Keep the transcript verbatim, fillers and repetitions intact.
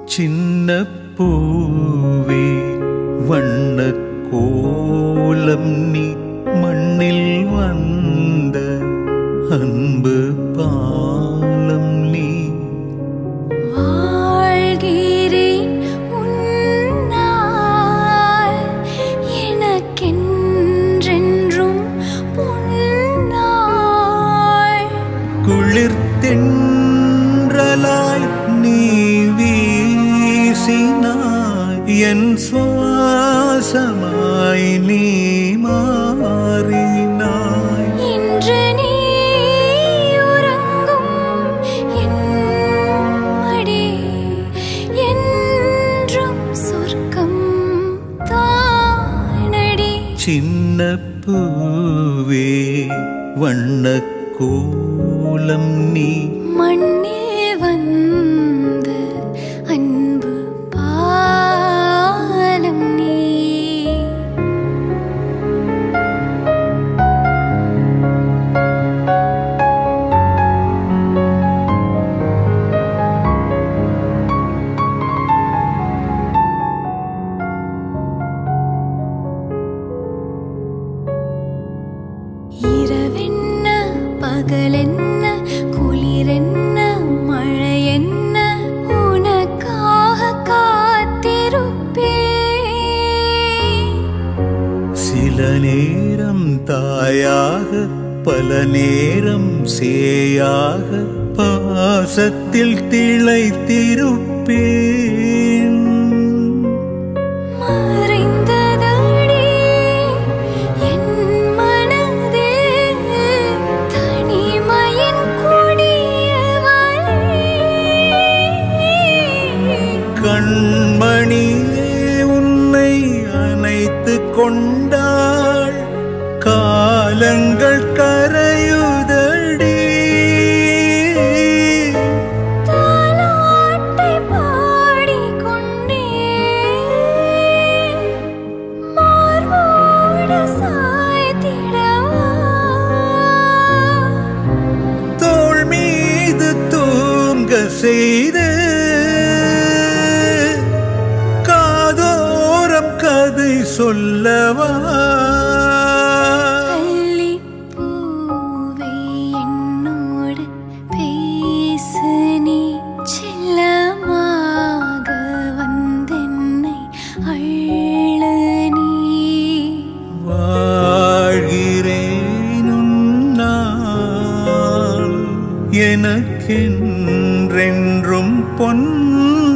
சின்ன பூவே வண்ண கோலம் நீ மண்ணில் வந்த அன்பு பாலம் நீ. வாழ்கிறேன் உன்னால் எனக்கென்றென்றும் பொன்னாள். குளிர் தென்றலாய் நீ வீசினாய் என் சுவாசமாய் நீ மாறினாய். இன்று நீ உறங்கும் என் மடி என்றும் சொர்க்கம் தானடி. சின்ன பூவே வண்ண கோலம் நீ மண்ணில் வந்த அன்பு பாலம் நீ. இரவென்ன பகலென்ன குளிரென்ன மழையென்ன உனக்காக காத்திருப்பேன். சில நேரம் தாயாக பல நேரம் சேயாக பாசத்தில் திளைத்திருப்பேன். மறைந்ததடி என் மனதில் தனிமையின் கொடியவள். கண்மணியே உன்னை அணைத்துக் கொண்டாள் காலங்கள் கரையுதடி. தாலாட்டை பாடிக்கொண்டே மார்போடு சாய்த்திடவா. தோள் மீது தூங்க செய்து காதோரம் கதை சொல்லவா. பூவே என்னோடு பேசு நீ செல்லமாக வந்தென்னை அள்ள நீ. வாழ்கிறேன் உன்னால் எனக்கென்றென்றும் பொன்னாள்.